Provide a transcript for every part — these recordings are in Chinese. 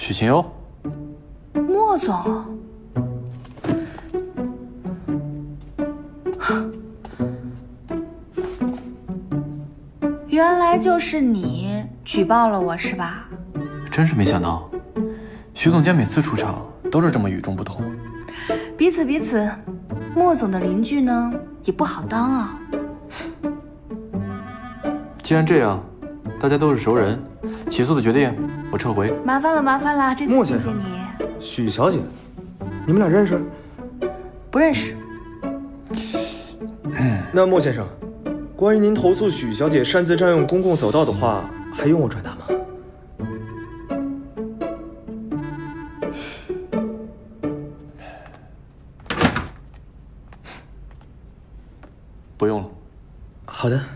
许晴幽， 莫总，原来就是你举报了我是吧？ 真是没想到，许总监每次出场都是这么与众不同。 彼此，莫总的邻居呢也不好当啊。 既然这样，大家都是熟人，起诉的决定我撤回。 麻烦了，这次谢谢你。 许小姐，你们俩认识？ 不认识。 那莫先生，关于您投诉许小姐擅自占用公共走道的话，还用我转达吗？ 不用了。 好的。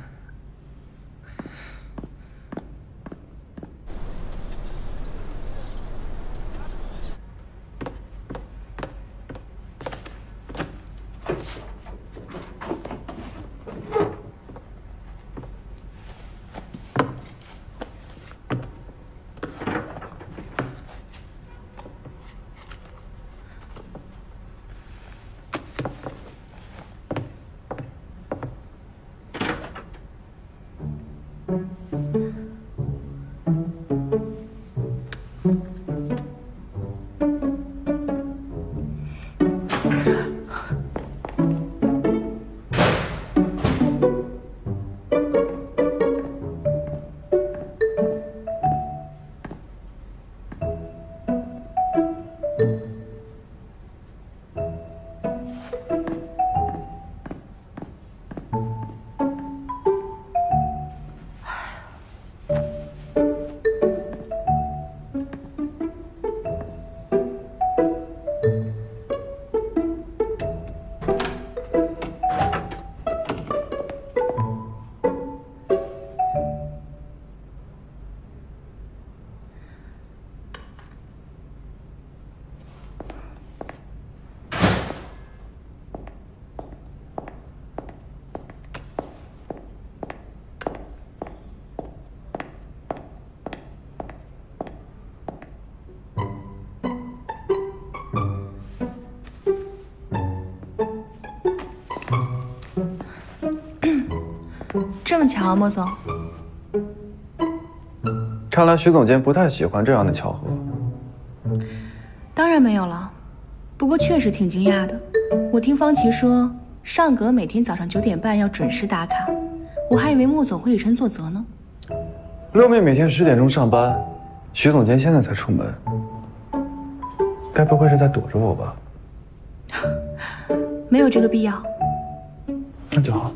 这么巧啊，莫总。 看来许总监不太喜欢这样的巧合。 当然没有了，不过确实挺惊讶的。我听方琦说，尚格每天早上9点半要准时打卡，我还以为莫总会以身作则呢。 六妹每天10点钟上班，许总监现在才出门，该不会是在躲着我吧？ 没有这个必要。 那就好。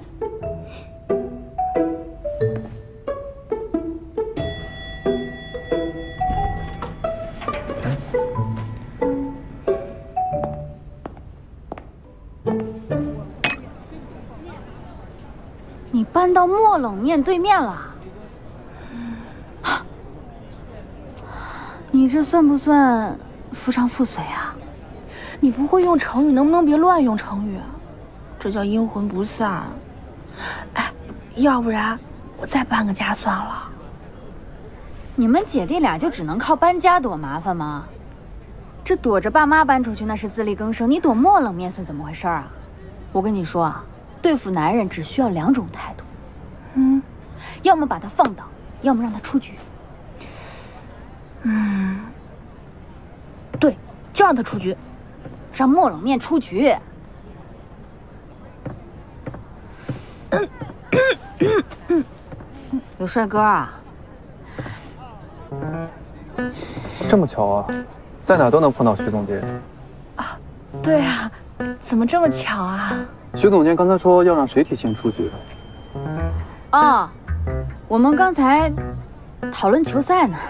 你搬到莫冷面对面了？你这算不算夫唱妇随啊？ 你不会用成语，能不能别乱用成语？这叫阴魂不散。哎，要不然我再搬个家算了。 你们姐弟俩就只能靠搬家躲麻烦吗？这躲着爸妈搬出去那是自力更生，你躲莫冷面算怎么回事啊？我跟你说啊，对付男人只需要2种态度，要么把他放倒，要么让他出局。 对，就让他出局， 让莫冷面出局。有帅哥啊？ 这么巧啊，在哪都能碰到许总监。 啊，对啊，怎么这么巧啊？ 许总监刚才说要让谁提前出局？ 哦，我们刚才讨论球赛呢。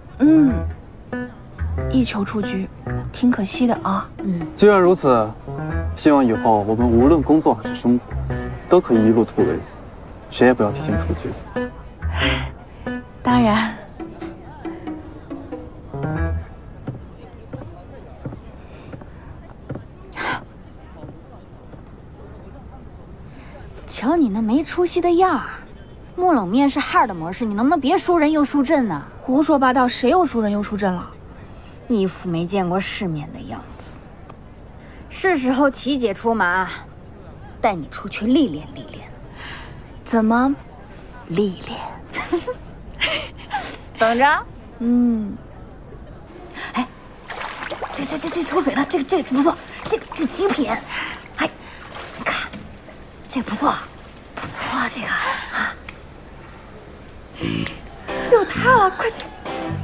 1球出局，挺可惜的啊。 既然如此，希望以后我们无论工作还是生活，都可以一路突围，谁也不要提前出局。 当然。 瞧你那没出息的样儿，莫冷面是 hard 模式，你能不能别输人又输阵呢？ 胡说八道，谁又输人又输阵了？ 一副没见过世面的样子。是时候齐姐出马，带你出去历练历练。 怎么历练？ 等着。 哎，这出水的，这个不错，这极品。哎，你看，这不错，不错，这个啊，就它了，快去。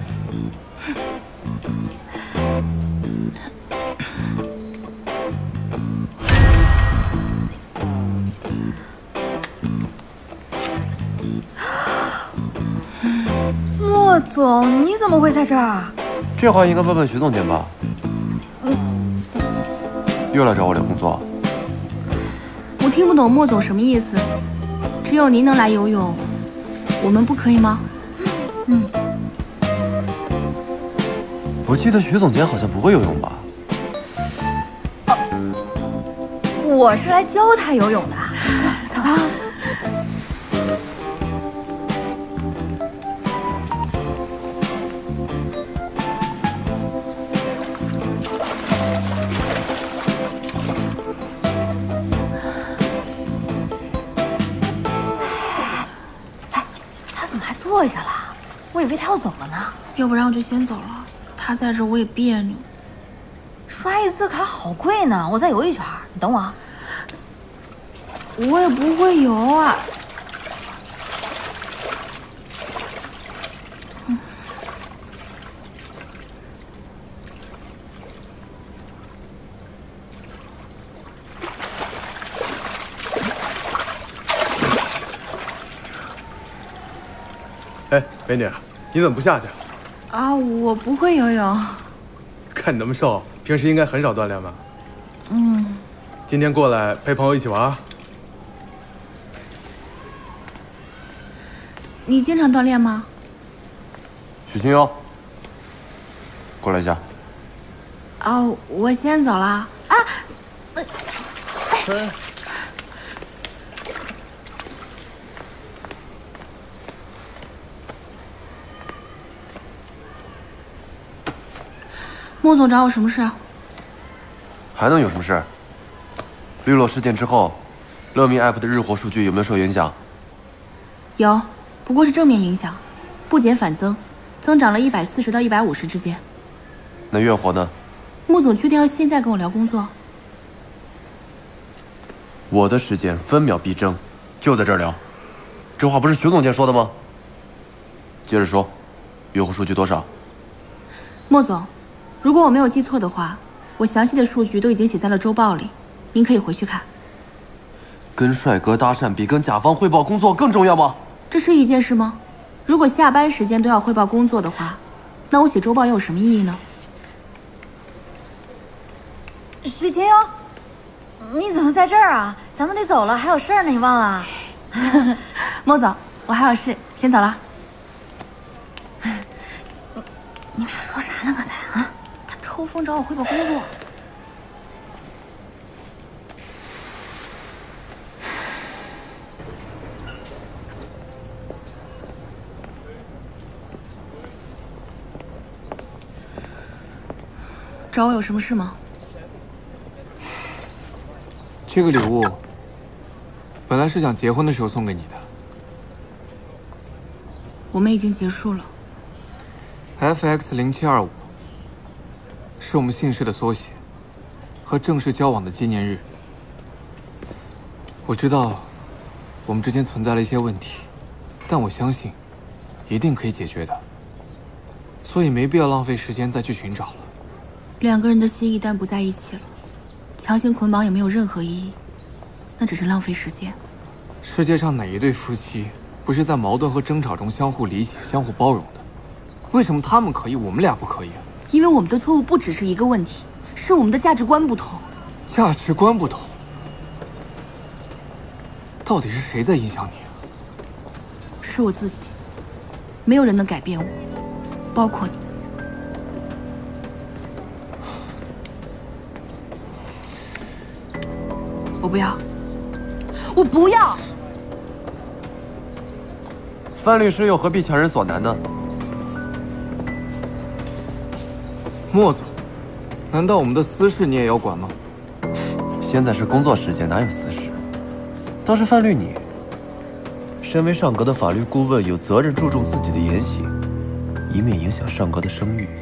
莫总，你怎么会在这儿？ 这话应该问问徐总监吧。又来找我聊工作？ 我听不懂莫总什么意思。只有您能来游泳，我们不可以吗？ 我记得徐总监好像不会游泳吧？ 我是来教他游泳的。走。坐下了，我以为他要走了呢。 要不然我就先走了，他在这我也别扭。 刷一次卡好贵呢，我再游一圈，你等我。 我也不会游啊。 哎，美女，你怎么不下去？ 啊，我不会游泳。 看你那么瘦，平时应该很少锻炼吧？今天过来陪朋友一起玩。 你经常锻炼吗？ 许清幽，过来一下。 哦，我先走了。啊！莫总找我什么事？ 还能有什么事？绿落事件之后，乐民 App 的日活数据有没有受影响？ 有，不过是正面影响，不减反增，增长了140到150之间。 那月活呢？ 莫总确定要现在跟我聊工作？ 我的时间分秒必争，就在这儿聊。这话不是徐总监说的吗？接着说，月活数据多少？ 莫总，如果我没有记错的话，我详细的数据都已经写在了周报里，您可以回去看。 跟帅哥搭讪比跟甲方汇报工作更重要吗？ 这是一件事吗？如果下班时间都要汇报工作的话，那我写周报又有什么意义呢？ 许清幽，你怎么在这儿啊？咱们得走了，还有事儿呢，你忘了？ 莫总，我还有事，先走了。 你俩说啥呢？刚才啊？ 他抽风找我汇报工作。找我有什么事吗？ 这个礼物本来是想结婚的时候送给你的。 我们已经结束了。 FX0725是我们姓氏的缩写，和正式交往的纪念日。我知道我们之间存在了一些问题，但我相信一定可以解决的，所以没必要浪费时间再去寻找了。 两个人的心一旦不在一起了，强行捆绑也没有任何意义，那只是浪费时间。 世界上哪一对夫妻不是在矛盾和争吵中相互理解、相互包容的？为什么他们可以，我们俩不可以啊？ 因为我们的错误不只是一个问题，是我们的价值观不同。 价值观不同，到底是谁在影响你啊？ 是我自己，没有人能改变我，包括你。我不要，我不要！ 范律师又何必强人所难呢？ 莫总，难道我们的私事你也要管吗？ 现在是工作时间，哪有私事？倒是范律你，身为上阁的法律顾问，有责任注重自己的言行，以免影响上阁的声誉。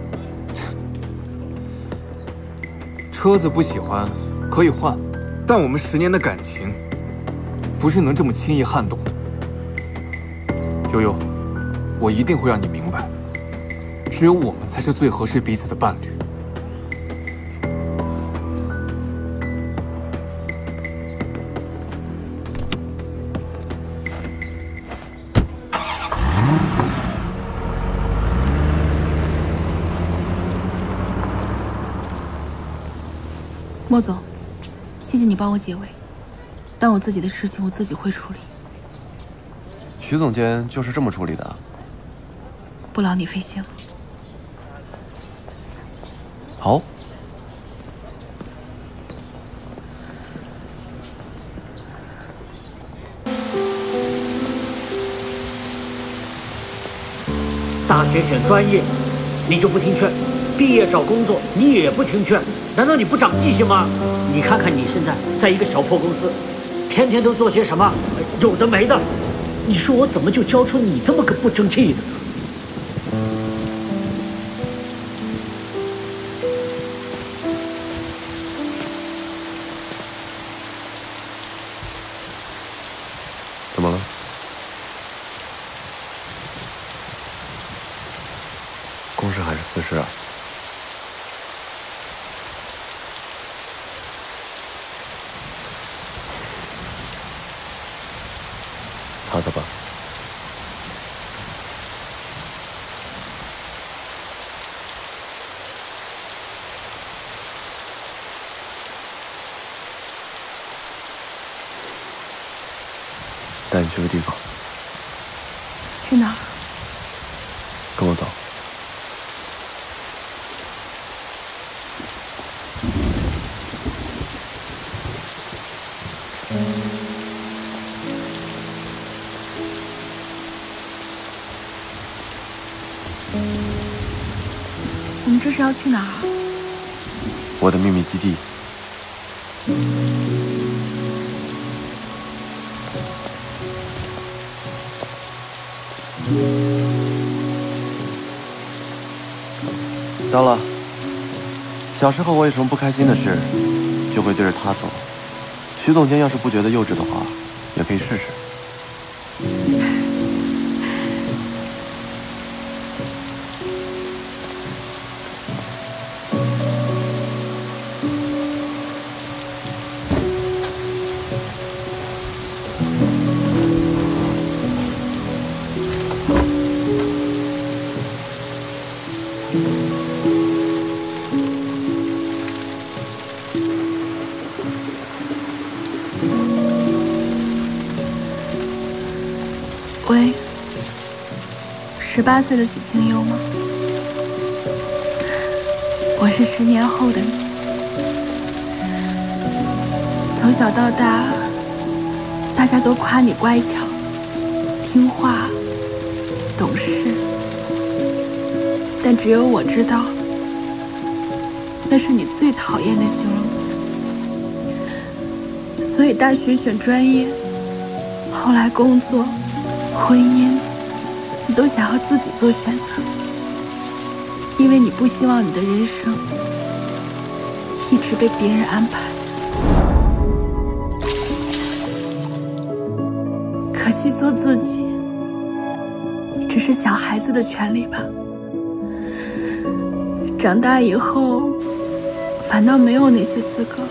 车子不喜欢可以换，但我们10年的感情，不是能这么轻易撼动的。悠悠，我一定会让你明白，只有我们才是最合适彼此的伴侣。 莫总，谢谢你帮我解围，但我自己的事情我自己会处理。 徐总监就是这么处理的。 不劳你费心了。 好。 大学选专业，你就不听劝；毕业找工作，你也不听劝。难道你不长记性吗？你看看你现在在一个小破公司，天天都做些什么有的没的。你说我怎么就教出你这么个不争气的？ 怎么了？公事还是私事啊？擦擦吧。带你去个地方。 去哪儿？ 跟我走。 我们这是要去哪儿？ 我的秘密基地。到了。小时候我有什么不开心的事，就会对着他做。徐总监要是不觉得幼稚的话，也可以试试。 喂，18岁的许清幽吗？我是10年后的你。从小到大，大家都夸你乖巧、听话、懂事，但只有我知道，那是你最讨厌的形容词。所以大学选专业，后来工作、婚姻，你都想要自己做选择，因为你不希望你的人生一直被别人安排。可惜做自己，只是小孩子的权利吧。长大以后，反倒没有那些资格。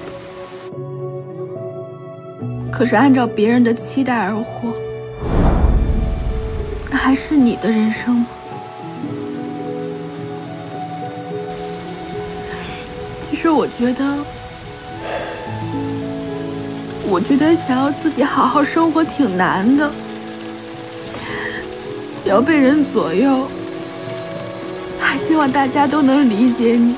可是按照别人的期待而活，那还是你的人生吗？其实我觉得想要自己好好生活挺难的，要被人左右，还希望大家都能理解你。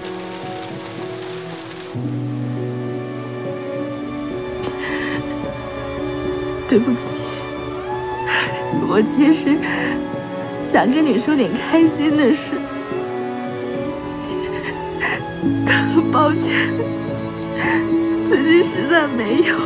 对不起，我其实想跟你说点开心的事， 他很抱歉，最近实在没有。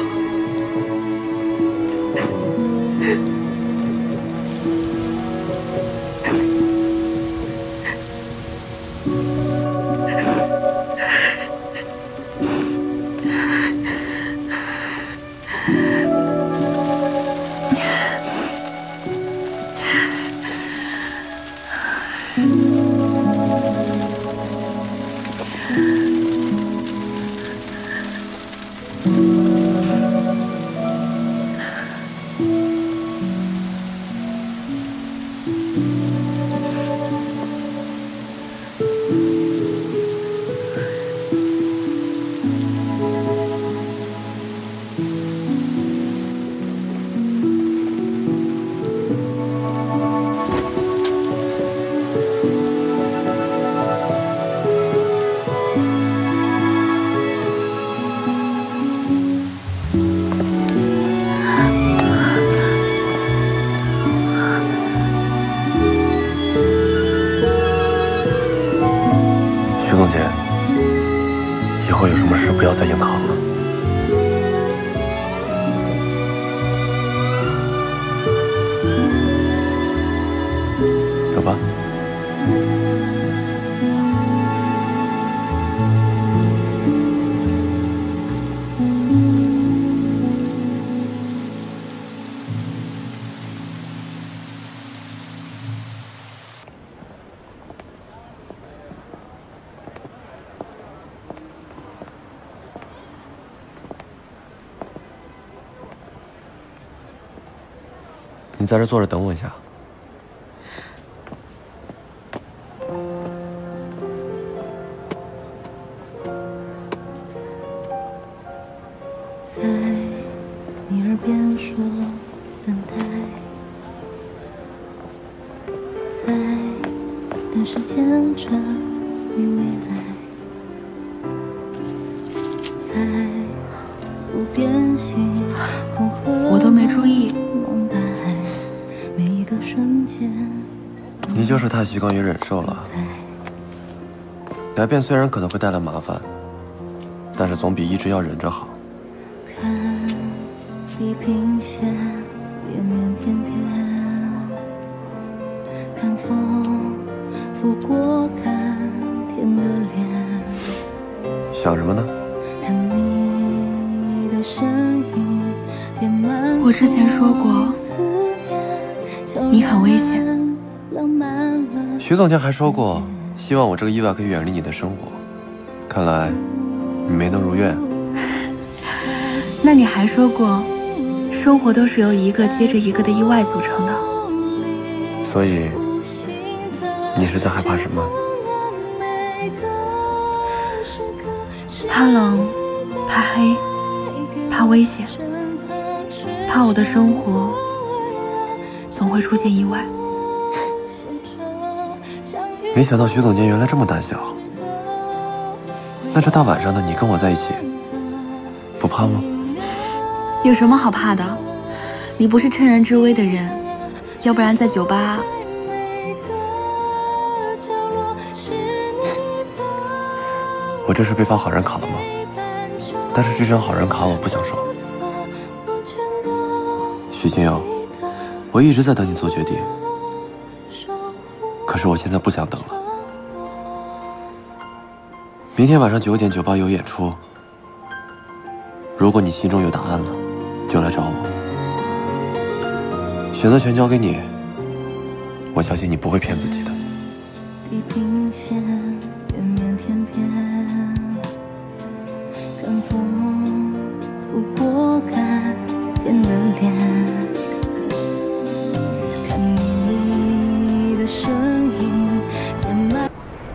以后有什么事不要再硬扛了。走吧。你在这坐着等我一下。 在你耳边说等待，在等时间转为未来，在不变心空和我都没注意。 你就是太习惯于忍受了。改变虽然可能会带来麻烦，但是总比一直要忍着好。 看地平线连绵翩翩，看风拂过甘甜的脸。 想什么呢？ 看你的身影填满。 我之前说过，你很危险。 徐总监还说过，希望我这个意外可以远离你的生活。看来你没能如愿。 那你还说过，生活都是由一个接着一个的意外组成的。 所以，你是在害怕什么？ 怕冷，怕黑，怕危险，怕我的生活总会出现意外。 没想到徐总监原来这么胆小。那这大晚上的你跟我在一起，不怕吗？ 有什么好怕的？你不是趁人之危的人，要不然在酒吧。 我这是被发好人卡了吗？但是这张好人卡我不想收。徐清瑶，我一直在等你做决定，可是我现在不想等了。明天晚上9点，酒吧有演出。如果你心中有答案了，就来找我。选择权交给你，我相信你不会骗自己的。 地平线连绵天边，看风拂过甘甜的脸，看你的身影填满。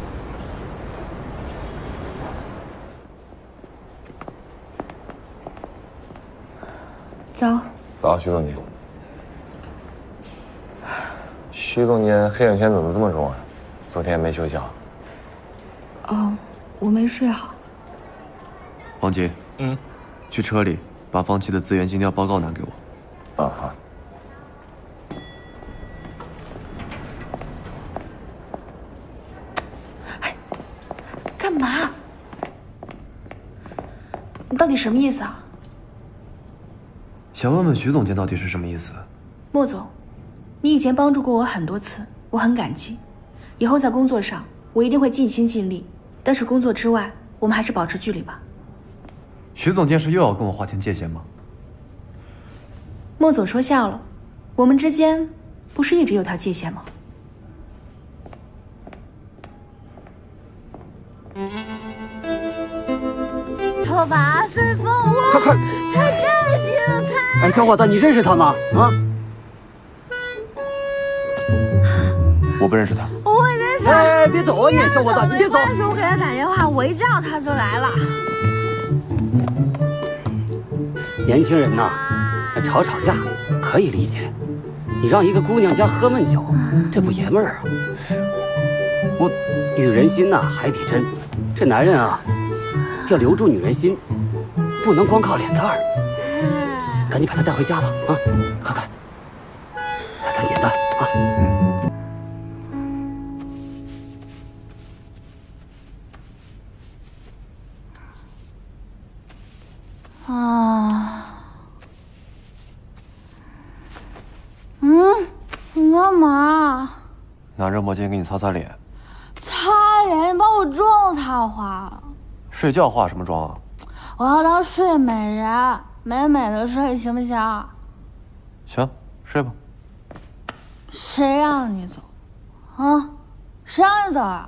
走。 早，徐总监。徐总监黑眼圈怎么这么重啊？昨天没休息好。 哦，我没睡好。 王杰，去车里把方琦的资源尽调报告拿给我。 啊，好。 干嘛？ 你到底什么意思啊？ 想问问徐总监到底是什么意思？ 莫总，你以前帮助过我很多次，我很感激。以后在工作上，我一定会尽心尽力。但是工作之外，我们还是保持距离吧。 徐总监是又要跟我划清界限吗？ 莫总说笑了，我们之间不是一直有条界限吗？ 头发随风， 快快， 才这么精彩！ 哎，小伙子，你认识他吗？啊？ 我不认识他。 我认识他。 哎，别走啊你，小伙子，你别走。 没关系，我给他打电话，我一叫他就来了。 年轻人呐，吵架可以理解，你让一个姑娘家喝闷酒，这不爷们儿啊！我女人心呐，海底针，这男人啊，要留住女人心，不能光靠脸蛋儿。赶紧把她带回家吧，啊，快快，赶紧的啊！ 你干嘛？ 拿热毛巾给你擦擦脸。 擦脸？你把我妆擦花了。 睡觉化什么妆啊？ 我要当睡美人，美美的睡，行不行？ 行，睡吧。 谁让你走？啊？谁让你走啊？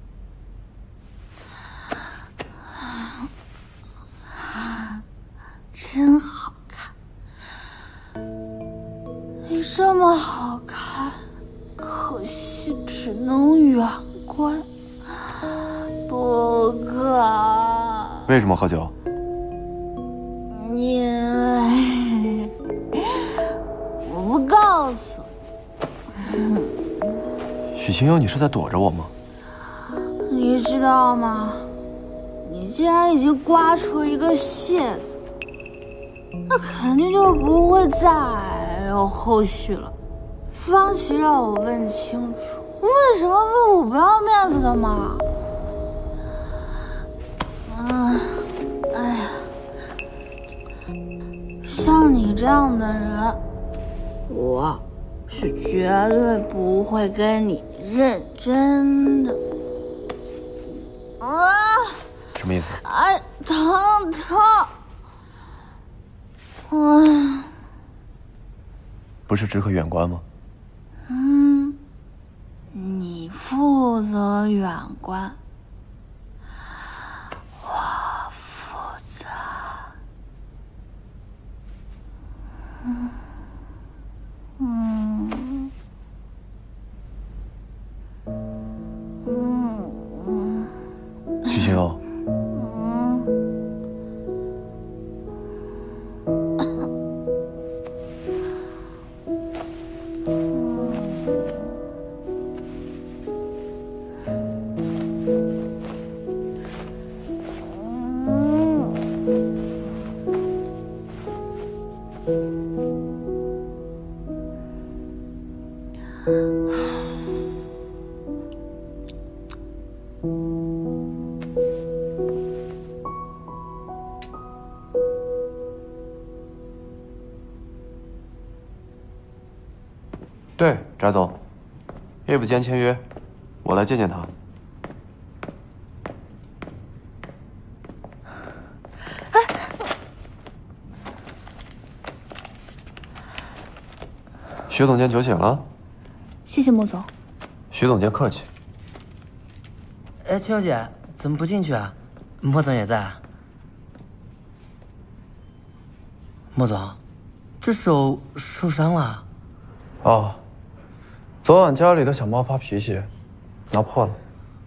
真好看，你这么好看，可惜只能远观，不可。 为什么喝酒？ 因为我不告诉你。 许清幽，你是在躲着我吗？ 你知道吗？你既然已经刮出一个蟹子，那肯定就不会再有后续了。方琦让我问清楚，为什么问我不要面子的嘛？哎呀，像你这样的人，我是绝对不会跟你认真的。 什么意思？ 哎，疼！ 不是只可远观吗？ 你负责远观，我负责。 许清幽。对，翟总，业务间签约，我来见见他。徐总监酒醒了。 谢谢莫总。 徐总监客气。 哎，青幽姐，怎么不进去啊？莫总也在啊。莫总，这手受伤了？ 哦，昨晚家里的小猫发脾气，挠破了。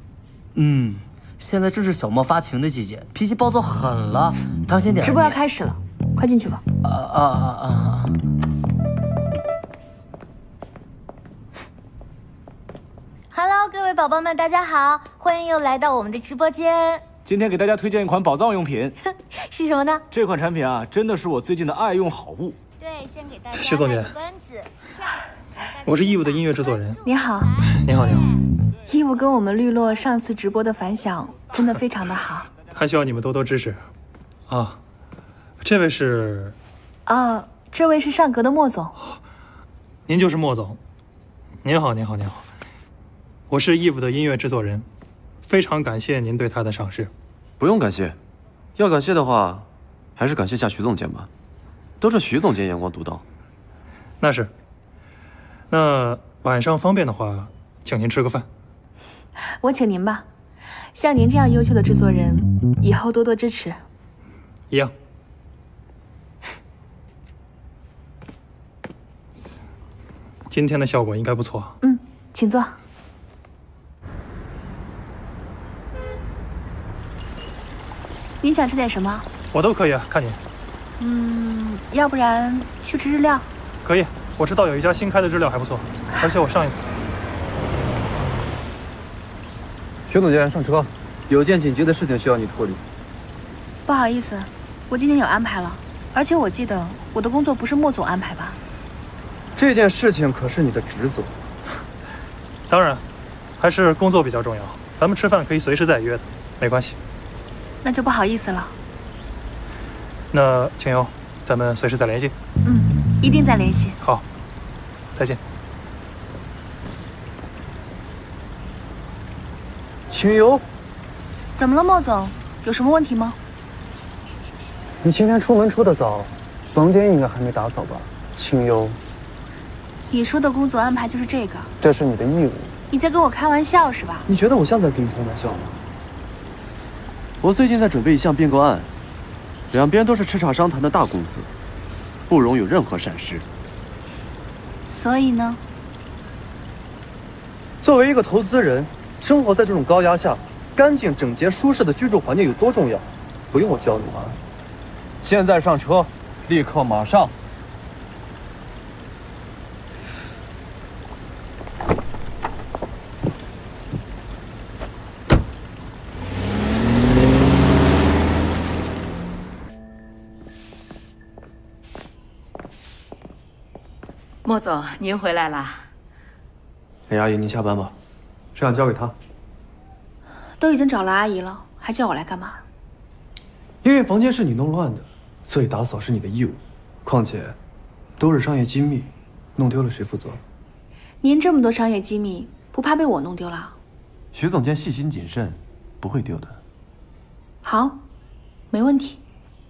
现在正是小猫发情的季节，脾气暴躁狠了，当心点。 直播要开始了，快进去吧。 Hello， 各位宝宝们，大家好，欢迎又来到我们的直播间。 今天给大家推荐一款宝藏用品， 是什么呢？ 这款产品啊，真的是我最近的爱用好物。 对，先给大家徐总监，我是义务的音乐制作人。 你好。 你好，你好。 义务跟我们绿落上次直播的反响真的非常的好， 还需要你们多多支持。啊， 这位是？ 啊，这位是上格的莫总。 您就是莫总。您好，您好，您好。我是 Eve 的音乐制作人，非常感谢您对他的赏识。 不用感谢，要感谢的话，还是感谢下徐总监吧，都是徐总监眼光独到。 那是。那晚上方便的话，请您吃个饭。 我请您吧。像您这样优秀的制作人，以后多多支持。 一样。今天的效果应该不错。 请坐。您想吃点什么？ 我都可以啊，看您。 要不然去吃日料？ 可以，我知道有一家新开的日料还不错，而且我上一次。 徐总监，上车，有件紧急的事情需要你处理。 不好意思，我今天有安排了，而且我记得我的工作不是莫总安排吧？ 这件事情可是你的职责。 当然，还是工作比较重要。咱们吃饭可以随时再约的，没关系。 那就不好意思了。 那青幽，咱们随时再联系。 一定再联系。 好，再见。 青幽， 怎么了，莫总？有什么问题吗？ 你今天出门出得早，房间应该还没打扫吧？青幽， 你说的工作安排就是这个？ 这是你的义务。 你在跟我开玩笑是吧？ 你觉得我像在跟你开玩笑吗？ 我最近在准备一项并购案，两边都是叱咤商谈的大公司，不容有任何闪失。 所以呢？ 作为一个投资人，生活在这种高压下，干净、整洁、舒适的居住环境有多重要，不用我教你吧？现在上车，立刻马上。 莫总，您回来啦。 李阿姨，您下班吧， 这样交给他。 都已经找了阿姨了，还叫我来干嘛？ 因为房间是你弄乱的，所以打扫是你的义务。况且，都是商业机密，弄丢了谁负责？ 您这么多商业机密，不怕被我弄丢了？ 徐总监细心谨慎，不会丢的。 好，没问题。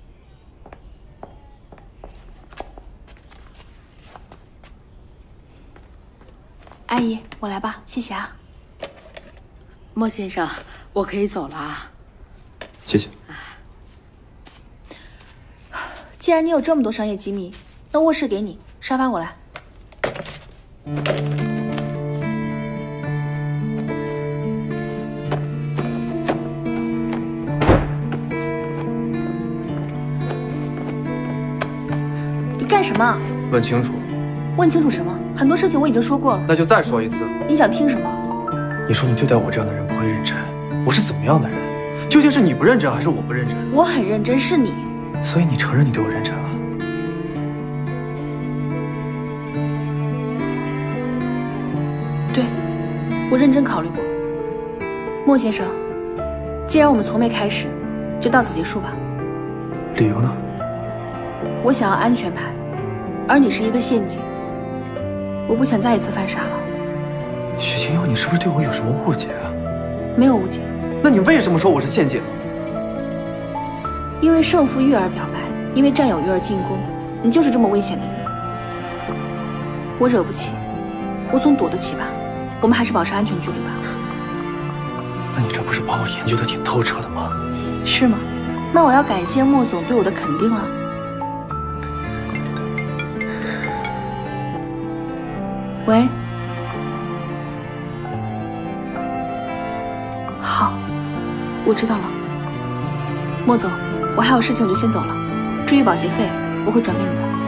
阿姨，我来吧，谢谢啊。 莫先生，我可以走了啊。 谢谢。 既然你有这么多商业机密，那卧室给你，沙发我来。你干什么？ 问清楚。 问清楚什么？很多事情我已经说过了。 那就再说一次。 你想听什么？ 你说你对待我这样的人不会认真，我是怎么样的人？究竟是你不认真，还是我不认真？ 我很认真，是你。 所以你承认你对我认真了？ 对，我认真考虑过。莫先生，既然我们从没开始，就到此结束吧。 理由呢？ 我想要安全牌，而你是一个陷阱。我不想再一次犯傻了。 许清幽，你是不是对我有什么误解啊？ 没有误解。 那你为什么说我是陷阱？ 因为胜负欲而表白，因为占有欲而进攻，你就是这么危险的人。我惹不起，我总躲得起吧？我们还是保持安全距离吧。 那你这不是把我研究的挺透彻的吗？ 是吗？那我要感谢莫总对我的肯定了。喂。好，我知道了。莫总，我还有事情，我就先走了。至于保洁费，我会转给你的。